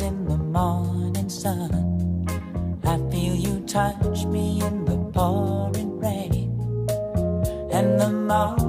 in the morning sun. I feel you touch me in the pouring rain. And the morning